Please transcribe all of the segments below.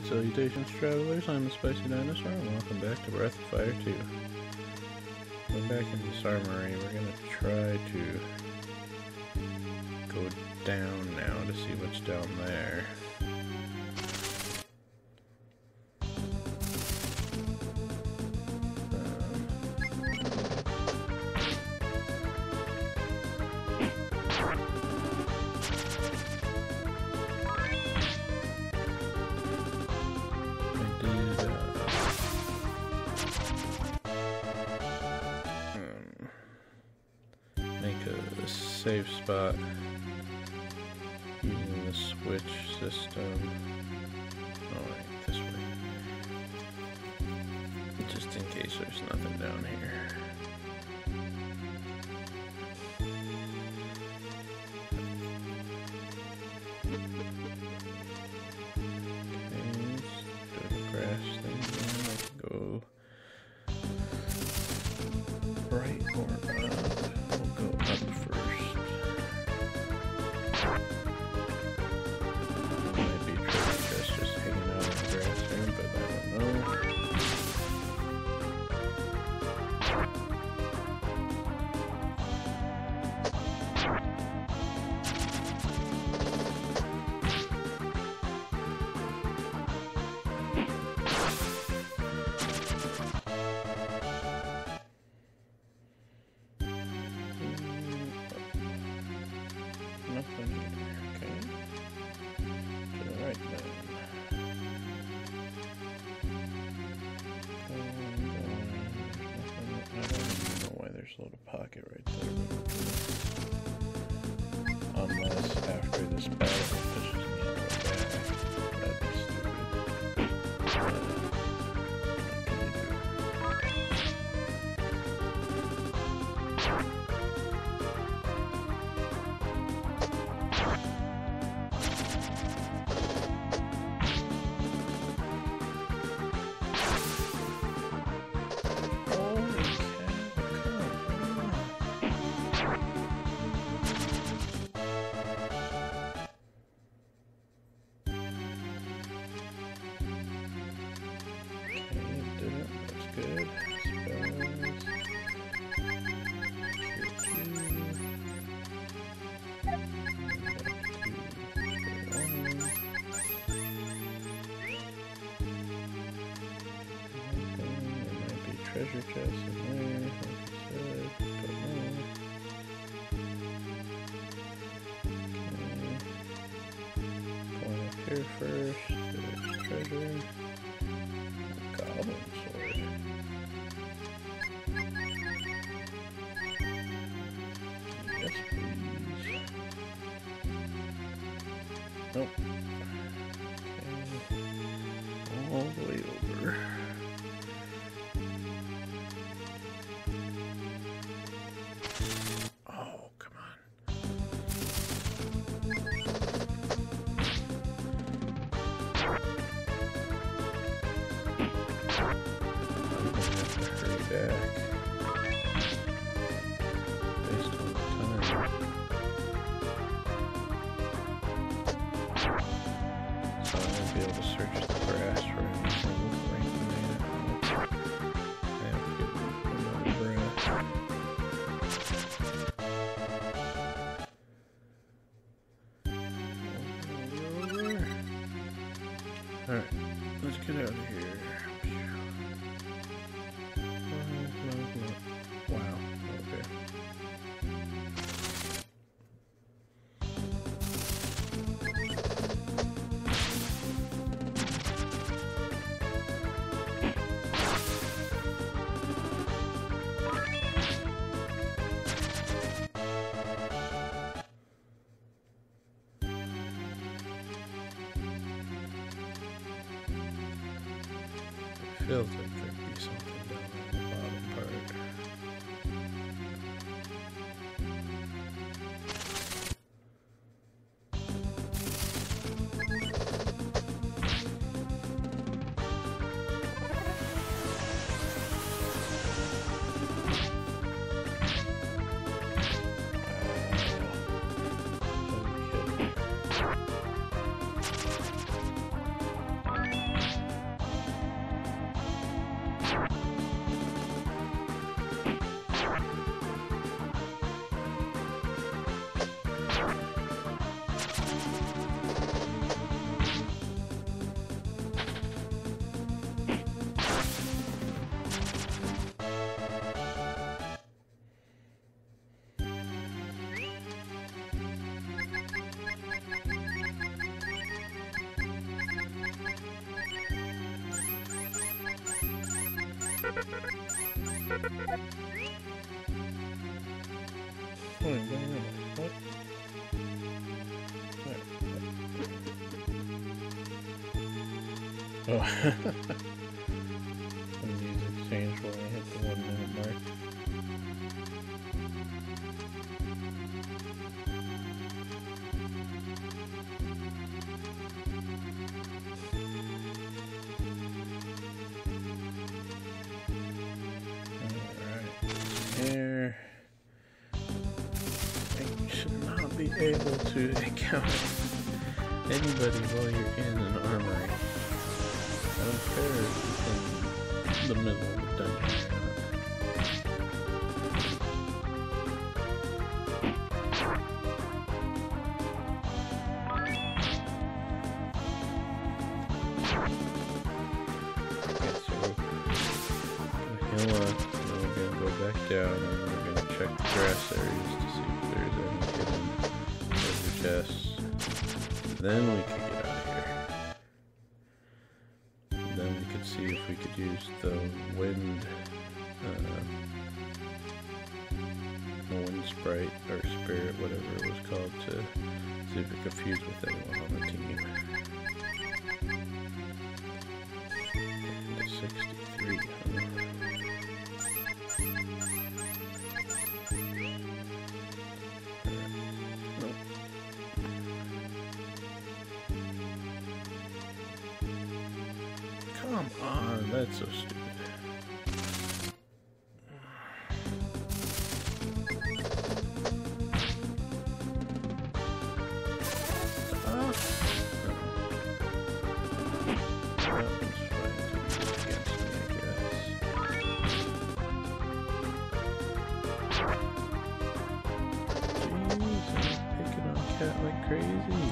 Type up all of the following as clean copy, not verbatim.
Salutations, travelers. I'm the Spicy Dinosaur, and welcome back to Breath of Fire 2. We're back in this armory. We're gonna try to go down now to see what's down there. Save spot using the switch system. Alright, this way. Just in case there's nothing down here. Okay, let's do the grass thing again. I can go right or up. We'll go up first. Nothing here, okay. To the right then. I don't even know why there's a little pocket right there. Unless after this battle it pushes me all the way back. That'd be stupid. Treasure chest in there, like I said, don't know. Okay. Going up here first, there's treasure. Goblin sword. Yes, please. Nope. Okay. All the way over. Alright, let's get out of here. Wow, okay. Feels like there'd be something down in the bottom part. What? Oh. The music changed when I hit the 1 minute mark. Here, you should not be able to encounter anybody while you're in an armory. I don't care if it's in the middle of the dungeon or not. Okay, so we're gonna go back down and we're gonna check the grass areas to see if there's any hidden treasure chests. Then we can get out of here. And then we could see if we could use the wind sprite or spirit, whatever it was called, to see if it could fuse with anyone on the team. Into 63. Come on, that's so stupid. Like crazy.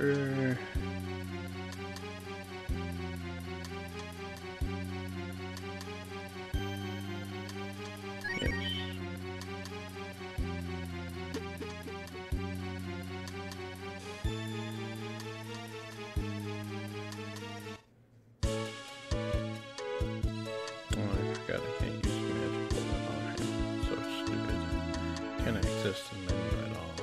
sure. Access the menu at all.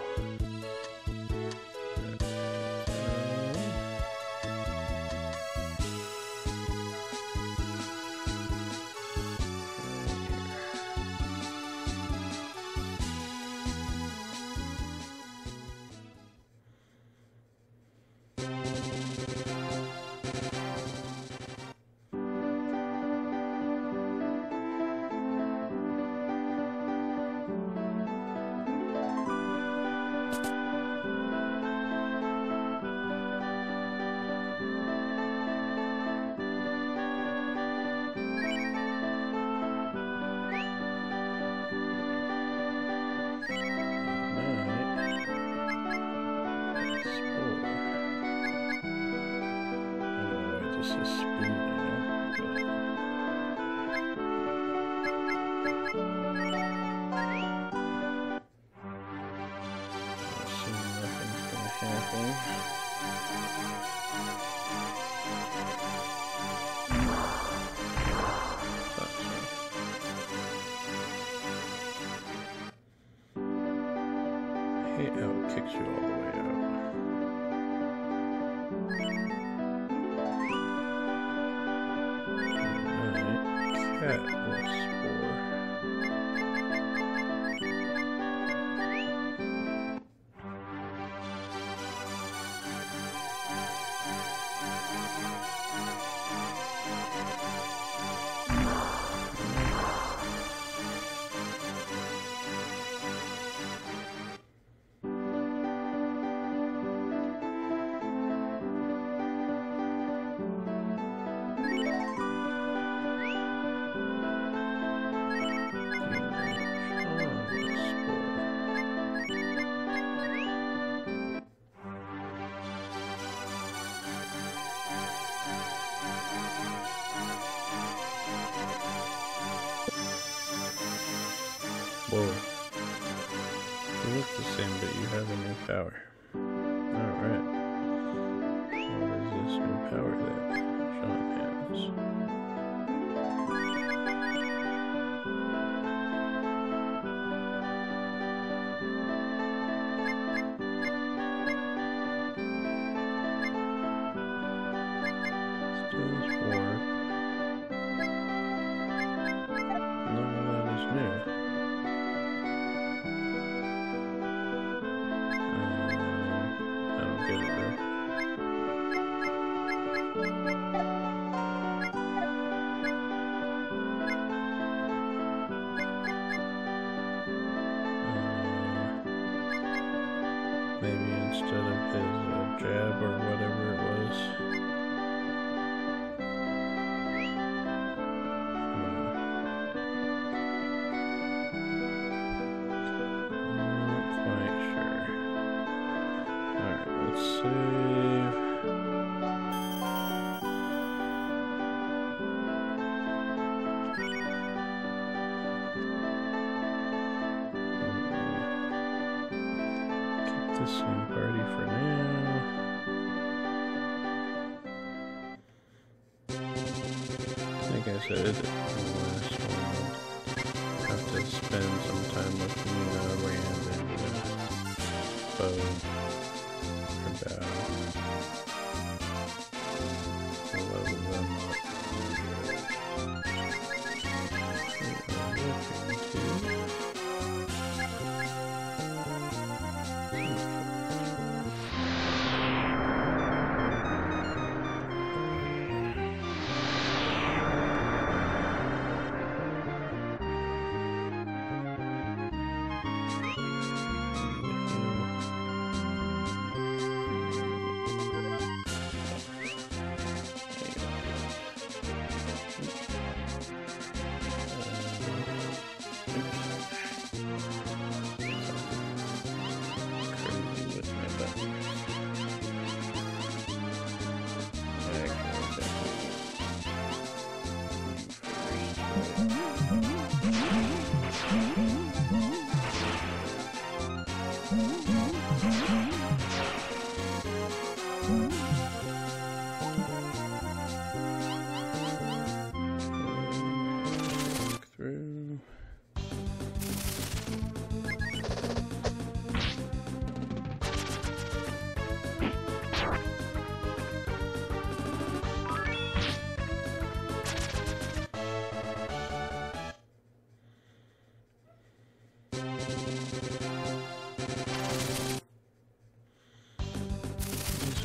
Kicks you all the way out. Alright, cat was spore. Whoa. You look the same, but you have a new power. Alright. What is this new power that Sean has? Still is warp. None of that is new. Maybe instead of his jab or whatever it was. Not quite sure. Alright, let's save. The same party for now. Like I said, the last one, have to spend some time with Nina, Rand, and Bo about level them up.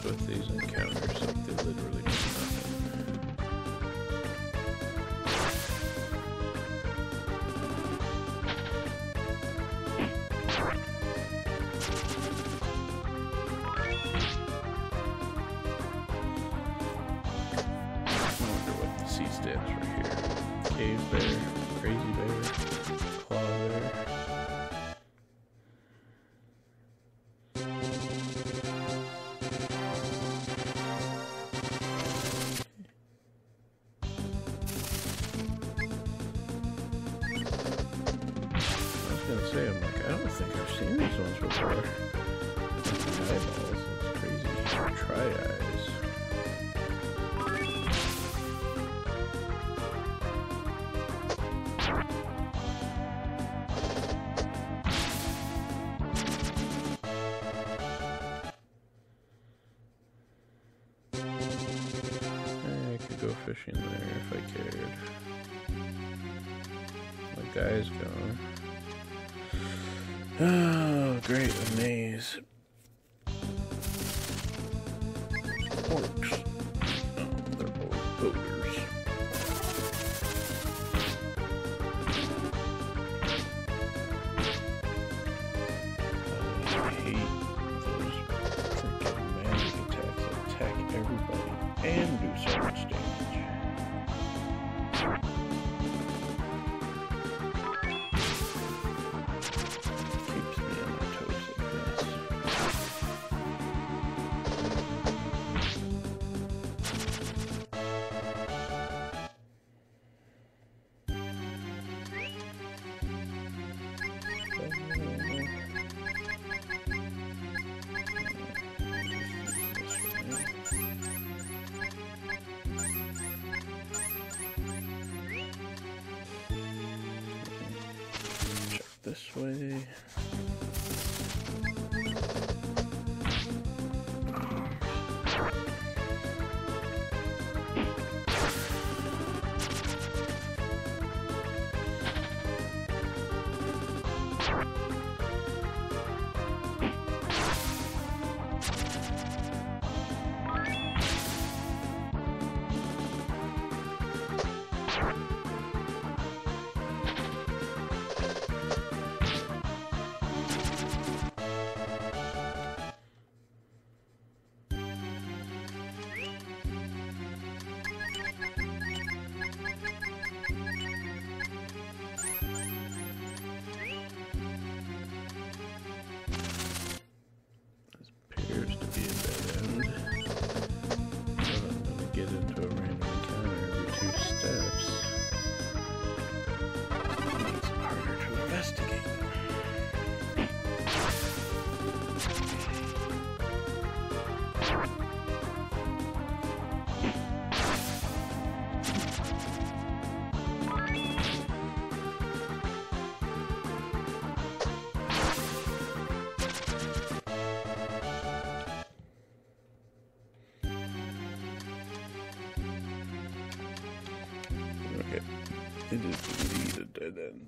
with these encounters, like they literally do nothing. I wonder what the C stands for here. Cave bear, crazy bear, claw bear. I'm like, I don't think I've seen these ones before. Eyeballs, that's crazy. Tri-eyes. I could go fishing there if I cared. My guy's gone. Oh, great, a maze. Orcs. Oh, they're both ogres. I hate those freaking magic attacks that attack everybody and do so much damage. This way. It is indeed a dead end.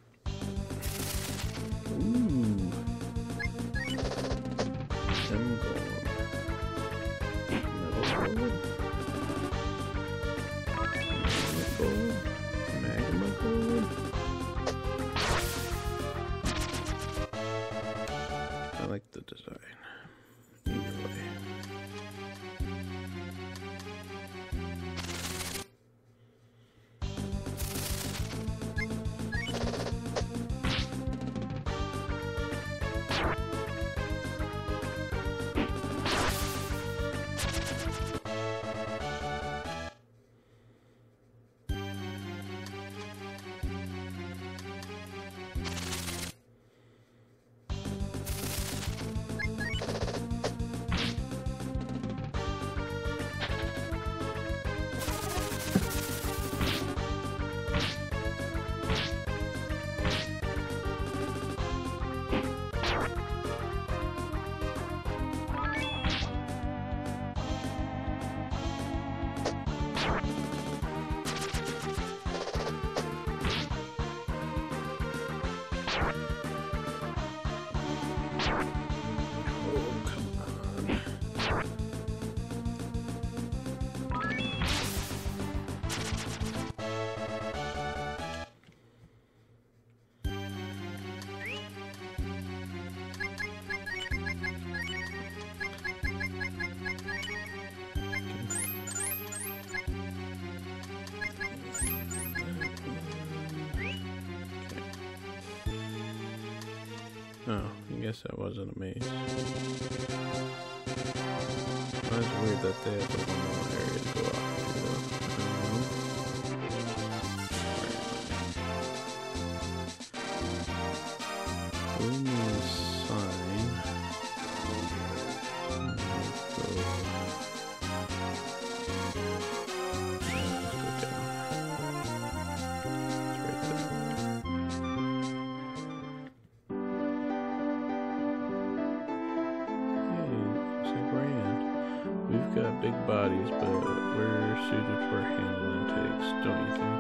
Ooh. Gem golem. Metal golem. Magma golem. I like the design. Either way. Oh, I guess that wasn't a maze. Well, it's weird that they have like one area to go off to, though. Blue means sign. Big bodies, but we're suited for handling takes, don't you think?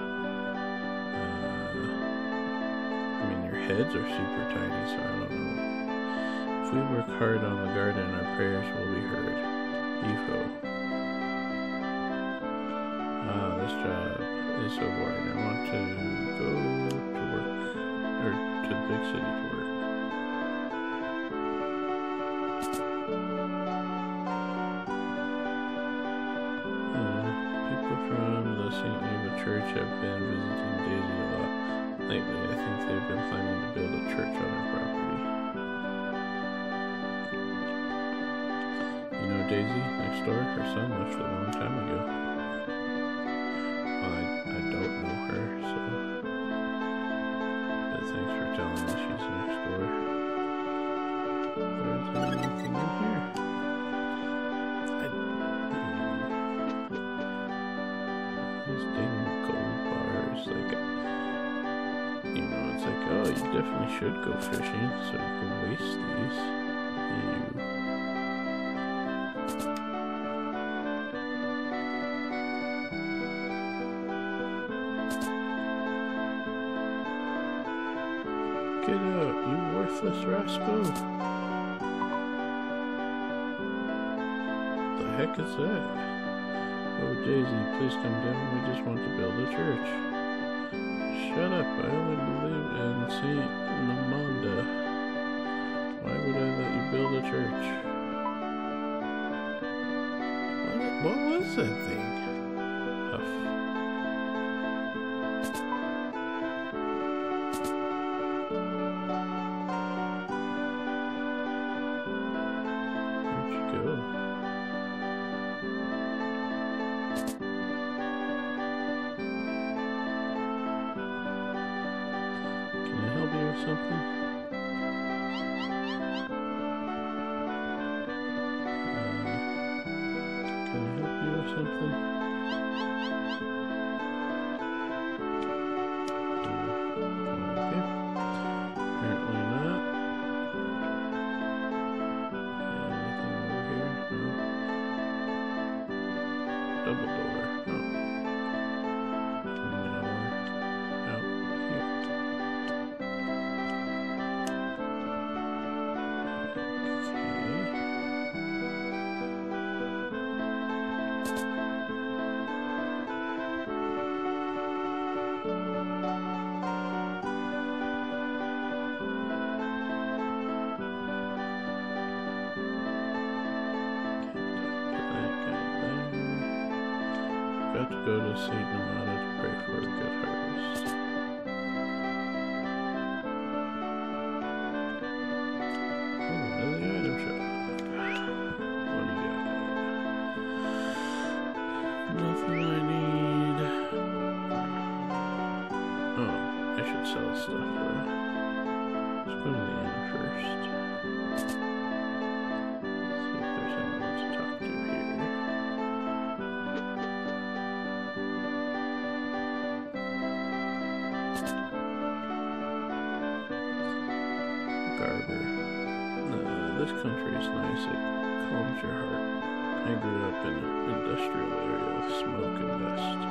I mean, your heads are super tiny, so I don't know. If we work hard on the garden, our prayers will be heard. Evo. This job is so boring. I want to go to work, or to the big city to work. Church have been visiting Daisy a lot lately. I think they've been planning to build a church on our property. You know Daisy next door? Her son left a long time ago. Well, I don't know her, so but thanks for telling me she's next door. There's anything in here? These dang gold bars, like, you know, it's like, oh, you definitely should go fishing, so you can waste these. Get out, you worthless rascal! What the heck is that? Oh, Daisy, please come down. We just want to build a church. Shut up. I only believe in Saint Namanda. Why would I let you build a church? What was that thing? Huff. Where'd you go? Something? Can I help you with something? Okay. Apparently not. Anything over here? No. Double door. Oh. Got to go to Saint Namada to pray for a good harvest. Oh, another item shop. What do you got? Nothing I need. Oh, I should sell stuff though. Let's go to the inn first. See if there's anyone to talk to here. This country is nice, it calms your heart. I grew up in an industrial area with smoke and dust.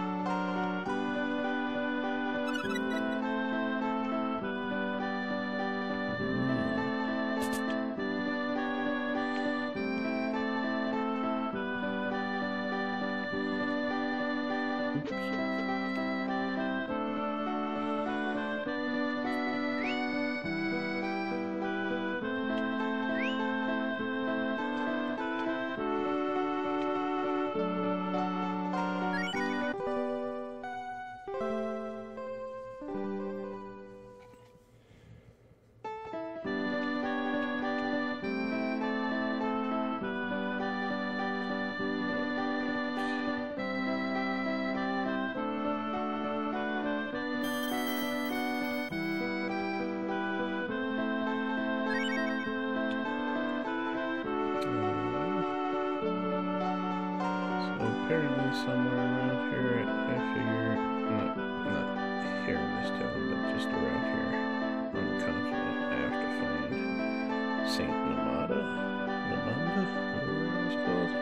definitely somewhere around here. I figure, not here in this town, but just around here on the continent, I have to find Saint Namada, whatever it was called.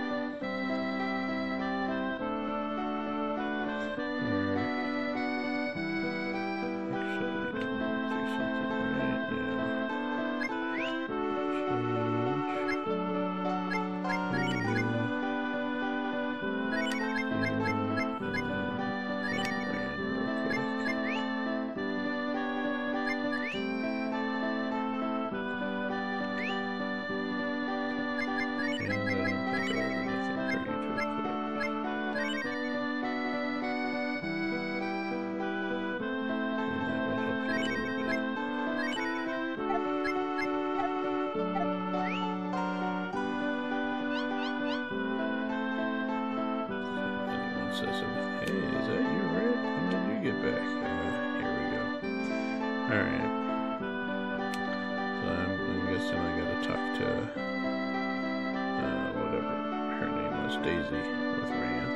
Says, hey, is that you, Red? When did you get back? Here we go. Alright. So I'm guessing I gotta talk to, whatever her name was, Daisy, with Rand.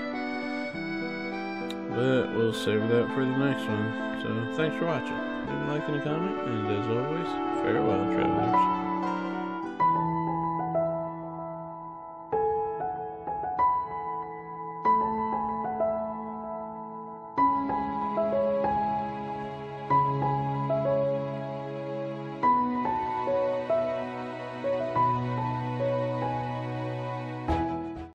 But we'll save that for the next one. So thanks for watching. Leave a like and a comment, and as always, farewell, travelers.